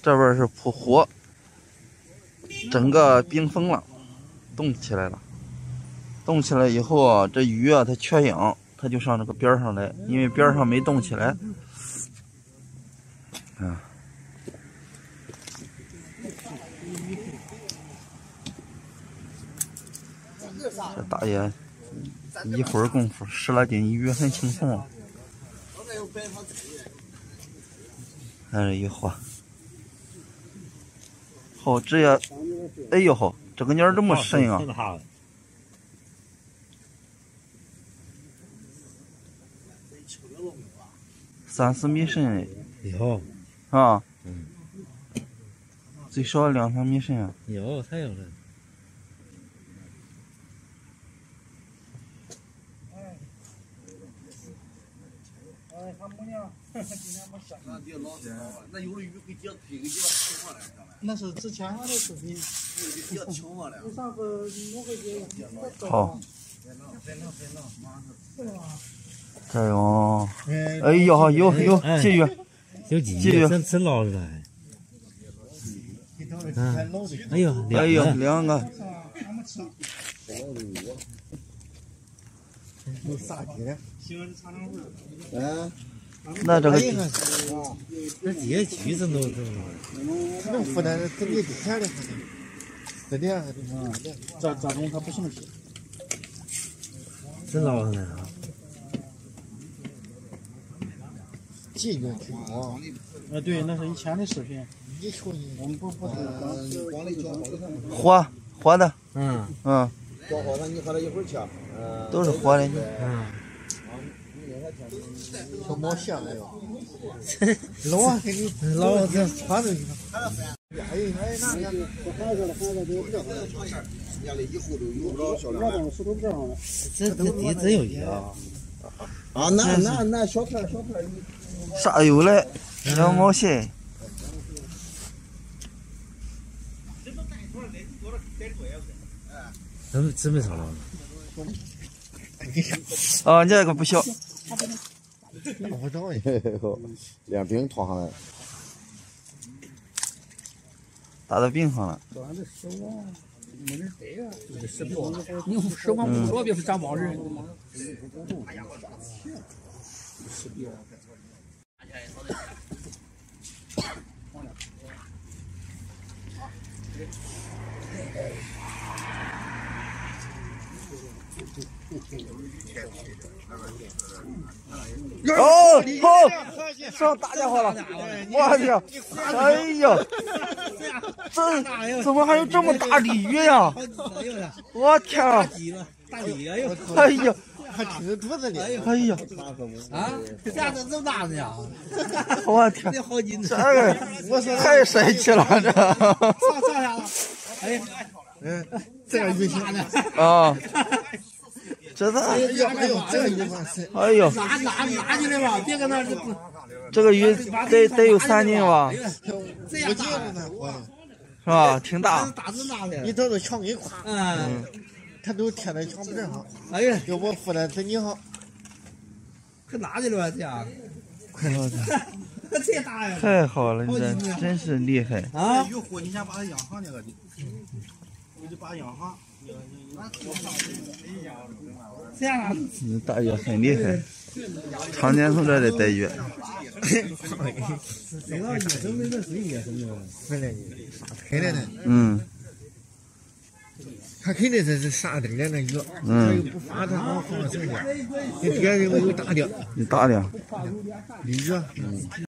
这边是扑活，整个冰封了，冻起来了。冻起来以后啊，这鱼啊它缺氧，它就上这个边上来，因为边上没冻起来。啊，这大爷一会儿功夫10来斤鱼很轻松啊。看这一划，好，这也，哎呦好，这个鸟这么深啊！3、4米深有啊，最少2、3米深啊。 有，太有了。 哎，他母娘，今天没下。那有的鱼给爹推给爹停下来，那是之前的视频。给爹停下来。你上次弄个爹。 好。这有，哎呦好，有鲫鱼， 有鲫鱼，真捞出来。哎呦 2个。 有啥鸡？ 那这个那鲫鱼真多， 能负担这里甜的，这点这种它不生气。 真捞上来啊！ 鲫鱼挺好。对，那是以前的视频。我们不活的。 做好了，你和他一会儿去。 都是活的。 小毛线没有。捞啊，给你捞这穿着去。 这底真有鱼啊！ 啊，那小片。 啥有嘞？小毛线。 真没少捞。 啊，这个不小。 不着呀， 连冰拖上来， 打到冰上了。 没人逮啊，你时光不说，别是长毛人。 哦，好，上大家伙了！我天，哎呀，这怎么还有这么大的鱼呀？我天啊！ 大鲤鱼哟！ 哎呀， 还挺着肚子里。 哎呀， 啊，下子这么大的呀！ 我天， 这好几这个太神奇了，这。 上下了，哎， 这个鱼大呢。 啊。这个， 哎呦，这个鱼是， 哎呦， 拿进来吧，别搁那这个鱼得有3斤吧？ 这样大呢， 是吧？挺大。 大真大的。 你找找墙给夸，它都贴在墙壁上。 哎呀， 要不负担真你好。 可拿去了这样。 快了， 这大呀！ 太好了，你这真是厉害啊！ 鱼货你先把它养上那个，我就把它养上。 这样啊！ 你大爷很厉害，常年从这里逮鱼。 逮到野生的那是野生的， 回来开来的。他肯定是沙丁的那鱼，他又不发它往放生去，你别认为有大的， 有大的， 鲤鱼。